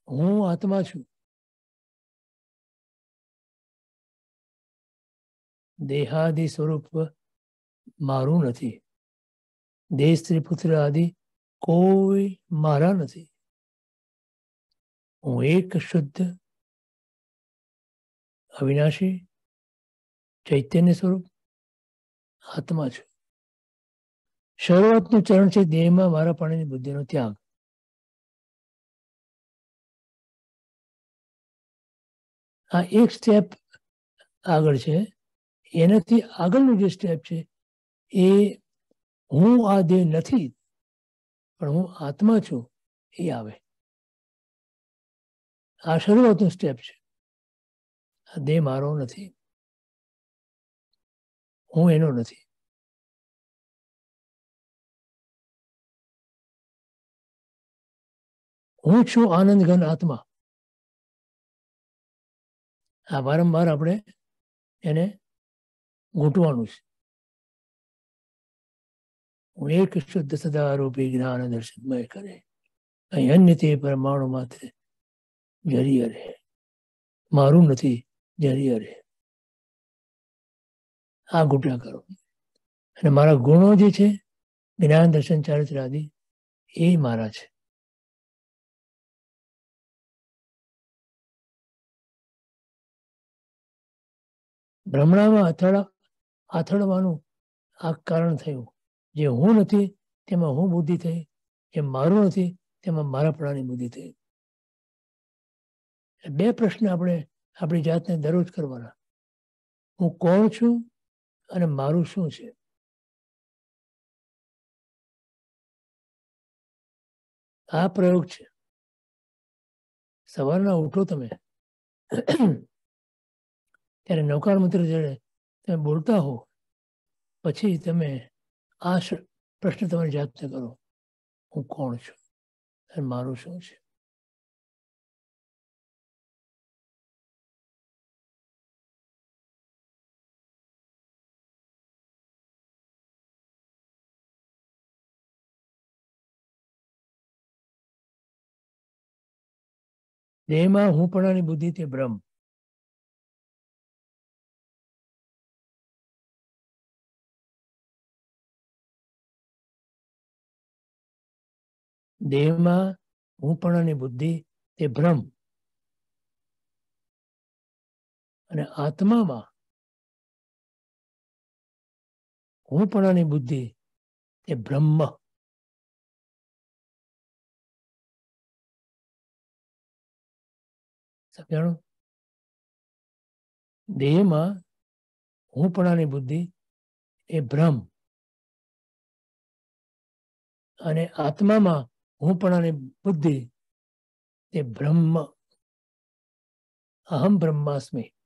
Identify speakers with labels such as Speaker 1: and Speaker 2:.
Speaker 1: હું આત્મા છું. દેહાદિ સ્વરૂપ મારું નથી. દેહ, સ્ત્રી, પુત્ર આદિ કોઈ મારા નથી. હું એક શુદ્ધ અવિનાશી ચૈતન્ય સ્વરૂપ આત્મા છું. શરૂઆતનું ચરણ છે દેહમાં મારા પાણીની બુદ્ધિનો ત્યાગ. આ એક સ્ટેપ આગળ છે. એનાથી આગળનું જે સ્ટેપ છે એ હું આ દેહ નથી પણ હું આત્મા છું એ આવે. આ શરૂઆતનું સ્ટેપ છે. આ દેહ મારો નથી, હું એનો નથી. હું છું આનંદ ઘન આત્મા. આ વારંવાર આપણે એને ગૂંટવાનું છે. હું એક શુદ્ધ સદારૂપી જ્ઞાન દર્શનમય કરે અહીં અન્ય તે પરમાણુ માત્ર જરીય રહે. મારું નથી, જરીય રહે. આ ઘૂંટા કરો. અને મારા ગુણો જે છે જ્ઞાન દર્શન ચારિત્ર આદિ એ મારા છે. ભ્રમણામાં આથડવાનું આ કારણ થયું. જે હું નથી તેમાં હું બુદ્ધિ થઈ, જે મારું નથી તેમાં મારાપણાની બુદ્ધિ થઈ. બે પ્રશ્ન આપણે આપણી જાતને દરરોજ કરવાના. હું કોણ છું અને મારું શું છે? આ પ્રયોગ છે. સવારના ઉઠો તમે ત્યારે નવકાર મંત્ર જ્યારે તમે બોલતા હો પછી તમે આ પ્રશ્ન તમારી જાતને કરો. હું કોણ છું અને મારું શું છે? દેહમાં હુંપણાની બુદ્ધિ તે ભ્રમ. દેહમાં હુંપણાની બુદ્ધિ તે ભ્રમ અને આત્મામાં હુંપણાની બુદ્ધિ તે બ્રહ્મ. સમજાણું? દેહમાં હુંપણાની બુદ્ધિ એ ભ્રમ અને આત્મામાં હુંપણાની બુદ્ધિ તે બ્રહ્મ. અહમ બ્રહ્માસ્મિ.